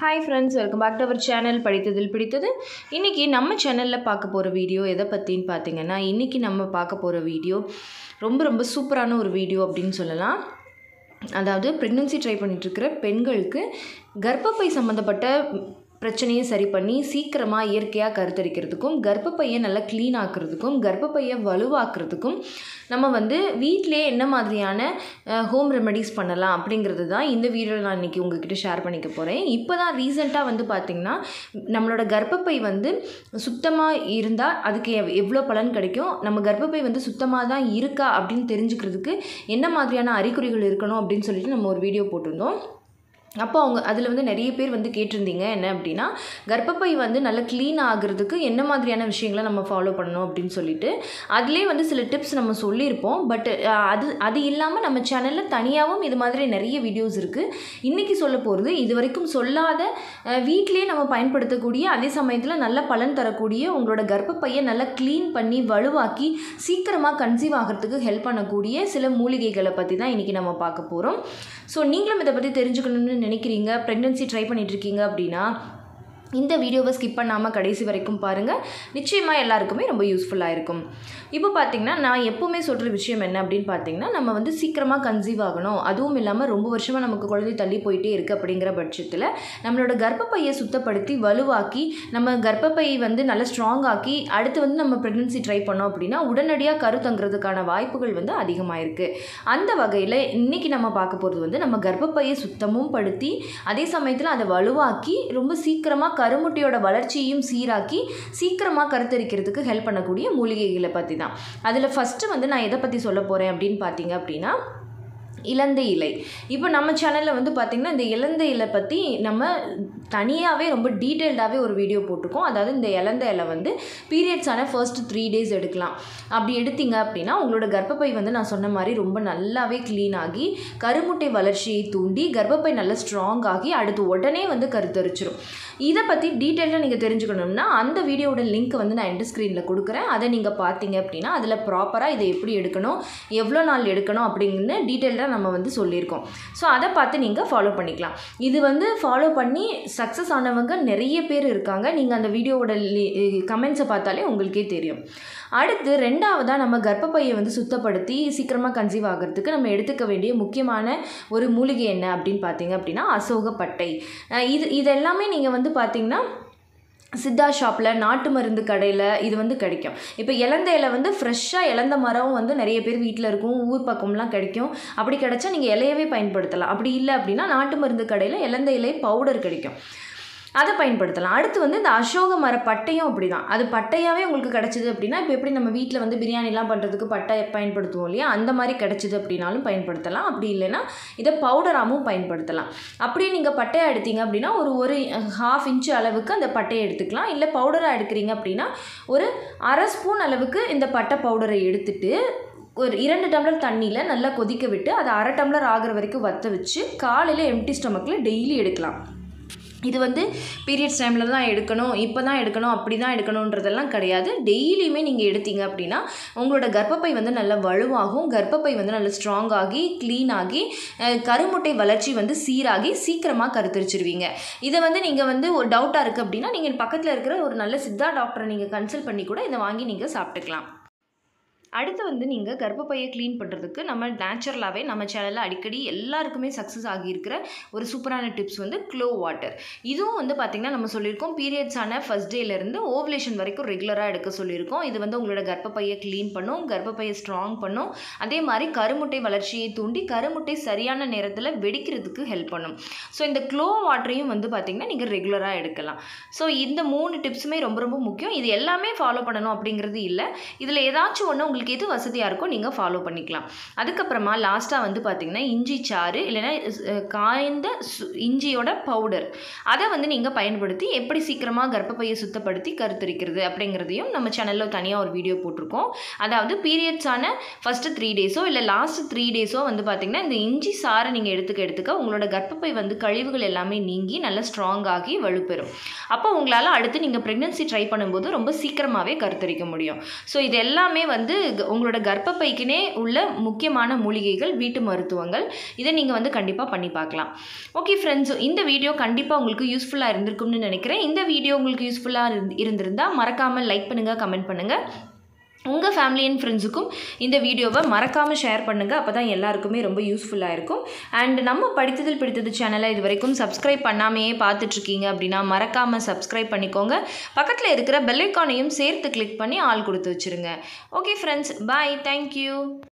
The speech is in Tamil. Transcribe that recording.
Hi friends, welcome back to our channel படித்ததில் பிடித்தது. இன்னைக்கு நம்ம சேனல்ல பார்க்க போற வீடியோ எதை பத்தின்னு பாத்தீங்கன்னா, இன்னைக்கு நம்ம பார்க்க போற வீடியோ ரொம்ப சூப்பரான ஒரு வீடியோ அப்படினு சொல்லலாம். அதாவது பிரெக்னன்சி ட்ரை பண்ணிட்டு இருக்கிற பெண்களுக்கு கர்ப்பப்பை சம்பந்தப்பட்ட பிரச்சனையை சரி பண்ணி சீக்கிரமா இயற்கையா கருத்தரிக்கிறதுக்கும் கர்ப்பப்பையை நல்லா க்ளீன் ஆக்குறதுக்கும் கர்ப்பப்பையை வலுவாக்குறதுக்கும் நம்ம வந்து வீட்லயே என்ன மாதிரியான ஹோம் ரெமெடிஸ் பண்ணலாம் அப்படிங்கிறது தான் இந்த வீடியோல நான் இன்னைக்கு உங்ககிட்ட ஷேர் பண்ணிக்க போறேன். இப்போதான் ரீசெண்டா வந்து பாத்தீங்கன்னா நம்மளோட கர்ப்பப்பை வந்து சுத்தமா இருந்தா அதுக்கு எவ்வளவு பலன் கிடைக்கும், நம்ம கர்ப்பப்பை வந்து சுத்தமா தான் இருக்கா அப்படின்னு தெரிஞ்சுக்கிறதுக்கு என்ன மாதிரியான அறிகுறிகள் இருக்கணும் அப்படின்னு சொல்லிட்டு நம்ம ஒரு வீடியோ போட்டிருந்தோம். அப்போ அவங்க அதில் வந்து நிறைய பேர் வந்து கேட்டிருந்தீங்க என்ன அப்படின்னா, கர்ப்பப்பை வந்து நல்லா க்ளீன் ஆகுறதுக்கு என்ன மாதிரியான விஷயங்களை நம்ம ஃபாலோ பண்ணணும் அப்படின்னு சொல்லிட்டு அதிலே வந்து சில டிப்ஸ் நம்ம சொல்லியிருப்போம். பட் அது இல்லாமல் நம்ம சேனலில் தனியாகவும் இது மாதிரி நிறைய வீடியோஸ் இருக்குது. இன்றைக்கி சொல்ல போகிறது இது வரைக்கும் சொல்லாத வீட்டிலே நம்ம பயன்படுத்தக்கூடிய அதே சமயத்தில் நல்ல பலன் தரக்கூடிய உங்களோட கர்ப்பப்பையை நல்லா க்ளீன் பண்ணி வலுவாக்கி சீக்கிரமாக கன்சீவ் ஆகிறதுக்கு ஹெல்ப் பண்ணக்கூடிய சில மூலிகைகளை பற்றி தான் இன்றைக்கி நம்ம பார்க்க போகிறோம். ஸோ நீங்களும் இதை பற்றி தெரிஞ்சுக்கணும்னு நினைக்கிறீங்க, ப்ரெக்னன்சி ட்ரை பண்ணிட்டு இருக்கீங்க அப்படின்னா இந்த வீடியோவை ஸ்கிப் பண்ணாமல் கடைசி வரைக்கும் பாருங்கள். நிச்சயமாக எல்லாருக்குமே ரொம்ப யூஸ்ஃபுல்லாக இருக்கும். இப்போ பார்த்தீங்கன்னா நான் எப்போவுமே சொல்கிற விஷயம் என்ன அப்படின்னு பார்த்தீங்கன்னா, நம்ம வந்து சீக்கிரமாக கன்சீவ் ஆகணும், அதுவும் இல்லாமல் ரொம்ப வருஷமாக நமக்கு குழந்தை தள்ளி போயிட்டே இருக்குது அப்படிங்கிற பட்சத்தில் நம்மளோட கர்ப்பப்பையை சுத்தப்படுத்தி வலுவாக்கி நம்ம கர்ப்பப்பை வந்து நல்லா ஸ்ட்ராங் ஆக்கி அடுத்து வந்து நம்ம ப்ரெக்னன்சி ட்ரை பண்ணோம் அப்படின்னா உடனடியாக கரு தங்குறதுக்கான வாய்ப்புகள் வந்து அதிகமாக இருக்குது. அந்த வகையில் இன்றைக்கி நம்ம பார்க்க போகிறது வந்து நம்ம கர்ப்பப்பையை சுத்தமும் படுத்தி அதே சமயத்தில் அதை வலுவாக்கி ரொம்ப சீக்கிரமாக கருமுட்டையோட வளர்ச்சியையும் சீராக்கி சீக்கிரமாக கருத்தரிக்கிறதுக்கு ஹெல்ப் பண்ணக்கூடிய மூலிகைகளை பற்றி தான். அதில் ஃபஸ்ட்டு வந்து நான் எதை பற்றி சொல்ல போகிறேன் அப்படின்னு பார்த்தீங்க அப்படின்னா, இலந்தை இலை. இப்போ நம்ம சேனலில் வந்து பார்த்திங்கன்னா இந்த இலந்தை இலை பற்றி நம்ம தனியாகவே ரொம்ப டீட்டெயில்டாகவே ஒரு வீடியோ போட்டிருக்கோம். அதாவது இந்த இலந்தை இலை வந்து பீரியட்ஸான ஃபர்ஸ்ட் 3 days எடுக்கலாம். அப்படி எடுத்தீங்க அப்படின்னா உங்களோட கர்ப்பப்பை வந்து நான் சொன்ன மாதிரி ரொம்ப நல்லாவே க்ளீன் ஆகி கருமுட்டை வளர்ச்சியை தூண்டி கர்ப்பப்பை நல்லா ஸ்ட்ராங் ஆகி அடுத்து உடனே வந்து கருத்தரிச்சிடும். இதை பற்றி டீட்டெயிலாக நீங்கள் தெரிஞ்சுக்கணும்னா அந்த வீடியோட லிங்க் வந்து நான் எண்ட் ஸ்க்ரீனில் கொடுக்குறேன். அதை நீங்கள் பார்த்தீங்க அப்படின்னா அதில் ப்ராப்பராக இதை எப்படி எடுக்கணும், எவ்வளோ நாள் எடுக்கணும் அப்படிங்கன்னு டீட்டெயிலாக நம்ம வந்து சொல்லியிருக்கோம். ஸோ அதை பார்த்து நீங்கள் ஃபாலோ பண்ணிக்கலாம். இது வந்து ஃபாலோ பண்ணி சக்ஸஸ் ஆனவங்க நிறைய பேர் இருக்காங்க. நீங்கள் அந்த வீடியோவோட கமெண்ட்ஸை பார்த்தாலே உங்களுக்கே தெரியும். அடுத்து ரெண்டாவதாக நம்ம கர்ப்பப்பையை வந்து சுத்தப்படுத்தி சீக்கிரமாக கன்சீவ் ஆகிறதுக்கு நம்ம எடுத்துக்க வேண்டிய முக்கியமான ஒரு மூலிகை என்ன அப்படின்னு பார்த்தீங்க அப்படின்னா அசோகப்பட்டை. இதெல்லாமே நீங்கள் வந்து பார்த்தீங்கன்னா சித்தா ஷாப்பில் நாட்டு மருந்து கடையில் இது வந்து கிடைக்கும். இப்போ இலந்தை இலை வந்து ஃப்ரெஷ்ஷாக இலந்த மரம் வந்து நிறைய பேர் வீட்டில் இருக்கும், ஊர் பக்கம்லாம் கிடைக்கும். அப்படி கிடைச்சா நீங்கள் இலையவே பயன்படுத்தலாம். அப்படி இல்லை அப்படின்னா நாட்டு மருந்து கடையில் இலந்தை இலை பவுடர் கிடைக்கும், அதை பயன்படுத்தலாம். அடுத்து வந்து இந்த அசோக மர பட்டையும் அப்படி தான். அது பட்டையாகவே உங்களுக்கு கிடச்சிது அப்படின்னா இப்போ எப்படி நம்ம வீட்டில் வந்து பிரியாணிலாம் பண்ணுறதுக்கு பட்டை பயன்படுத்துவோம் இல்லையா, அந்த மாதிரி கிடச்சிது அப்படின்னாலும் பயன்படுத்தலாம். அப்படி இல்லைன்னா இதை பவுடராகவும் பயன்படுத்தலாம். அப்படியே நீங்கள் பட்டையாக எடுத்தீங்க அப்படின்னா ஒரு 1/2 inch அளவுக்கு அந்த பட்டையை எடுத்துக்கலாம். இல்லை பவுடராக எடுக்கிறீங்க அப்படின்னா ஒரு 1/2 spoon அளவுக்கு இந்த பட்டை பவுடரை எடுத்துட்டு ஒரு 2 டம்ளர் தண்ணியில் நல்லா கொதிக்க விட்டு அதை 1/2 டம்ளர் ஆகிற வரைக்கும் வற்ற வச்சு காலையில் எம்டி ஸ்டொமக்கில் டெய்லி எடுக்கலாம். இது வந்து பீரியட்ஸ் டைமில் தான் எடுக்கணும், இப்போ தான் எடுக்கணும், அப்படி தான் எடுக்கணுன்றதெல்லாம் கிடையாது. டெய்லியுமே நீங்கள் எடுத்தீங்க அப்படின்னா உங்களோட கர்ப்பப்பை வந்து நல்லா வலுவாகும், கர்ப்பப்பை வந்து நல்லா ஸ்ட்ராங் ஆகி க்ளீன் ஆகி கருமுட்டை வளர்ச்சி வந்து சீராகி சீக்கிரமாக கருத்தரிச்சிருவீங்க. இதை வந்து நீங்கள் வந்து ஒரு டவுட்டாக இருக்குது அப்படின்னா நீங்கள் பக்கத்தில் இருக்கிற ஒரு நல்ல சித்தா டாக்டரை நீங்கள் கன்சல்ட் பண்ணி கூட இதை வாங்கி நீங்கள் சாப்பிட்டுக்கலாம். அடுத்து வந்து நீங்கள் கர்ப்பப்பையை க்ளீன் பண்ணுறதுக்கு நம்ம நேச்சுரலாகவே நம்ம சேனலில் அடிக்கடி எல்லாருக்குமே சக்ஸஸ் ஆகியிருக்கிற ஒரு சூப்பரான டிப்ஸ் வந்து க்ளோ வாட்டர். இதுவும் வந்து பார்த்திங்கன்னா நம்ம சொல்லியிருக்கோம் பீரியட்ஸான ஃபர்ஸ்ட் டேலேருந்து ஓவலேஷன் வரைக்கும் ரெகுலராக எடுக்க சொல்லியிருக்கோம். இது வந்து உங்களோட கர்ப்பப்பையை க்ளீன் பண்ணும், கர்ப்பப்பையை ஸ்ட்ராங் பண்ணும், அதே மாதிரி கருமுட்டை வளர்ச்சியை தூண்டி கருமுட்டை சரியான நேரத்தில் வெடிக்கிறதுக்கு ஹெல்ப் பண்ணும். ஸோ இந்த க்ளோ வாட்டரையும் வந்து பார்த்திங்கன்னா நீங்கள் ரெகுலராக எடுக்கலாம். ஸோ இந்த 3 டிப்ஸுமே ரொம்ப முக்கியம். இது எல்லாமே ஃபாலோ பண்ணணும் அப்படிங்கிறது இல்லை. இதில் ஏதாச்சும் ஒன்று உங்களுக்கு எது வசதியாக இருக்கோ நீங்கள் ஃபாலோ பண்ணிக்கலாம். அதுக்கப்புறமா லாஸ்ட்டாக வந்து பார்த்திங்கன்னா இஞ்சி சாறு இல்லைன்னா காய்ந்த இஞ்சியோட பவுடர் அதை வந்து நீங்கள் பயன்படுத்தி எப்படி சீக்கிரமாக கர்ப்பப்பையை சுத்தப்படுத்தி கருத்தரிக்கிறது அப்படிங்கிறதையும் நம்ம சேனலில் தனியாக ஒரு வீடியோ போட்டிருக்கோம். அதாவது பீரியட்ஸான ஃபஸ்ட்டு 3 daysோ இல்லை லாஸ்ட் 3 daysோ வந்து பார்த்திங்கன்னா இந்த இஞ்சி சாறை நீங்கள் எடுத்துக்க உங்களோட கர்ப்பப்பை வந்து கழிவுகள் எல்லாமே நீங்கி நல்லா ஸ்ட்ராங் ஆகி வலுப்பெறும். அப்போ உங்களால் அடுத்து நீங்கள் ப்ரெக்னன்சி ட்ரை பண்ணும்போது ரொம்ப சீக்கிரமாகவே கருத்தரிக்க முடியும். ஸோ இது எல்லாமே வந்து உங்களோட கர்ப்பப்பைக்குனே உள்ள முக்கியமான மூலிகைகள், வீட்டு மருத்துவங்கள். இதை நீங்கள் வந்து கண்டிப்பாக பண்ணி பார்க்கலாம். ஓகே ஃப்ரெண்ட்ஸ், இந்த வீடியோ கண்டிப்பாக உங்களுக்கு யூஸ்ஃபுல்லாக இருந்திருக்கும்னு நினைக்கிறேன். இந்த வீடியோ உங்களுக்கு யூஸ்ஃபுல்லாக இருந்திருந்தால் மறக்காமல் லைக் பண்ணுங்கள், கமெண்ட் பண்ணுங்கள். உங்கள் ஃபேமிலி அண்ட் ஃப்ரெண்ட்ஸுக்கும் இந்த வீடியோவை மறக்காமல் ஷேர் பண்ணுங்கள். அப்போ தான் எல்லாருக்குமே ரொம்ப யூஸ்ஃபுல்லாக இருக்கும். அண்ட் நம்ம படித்ததில் பிடித்தது சேனலை இது வரைக்கும் சப்ஸ்கிரைப் பண்ணாமையே பார்த்துட்ருக்கீங்க அப்படின்னா மறக்காமல் சப்ஸ்கிரைப் பண்ணிக்கோங்க. பக்கத்தில் இருக்கிற பெல் ஐக்கானையும் சேர்த்து கிளிக் பண்ணி ஆல் கொடுத்து வச்சுருங்க. Okay friends, bye, thank you.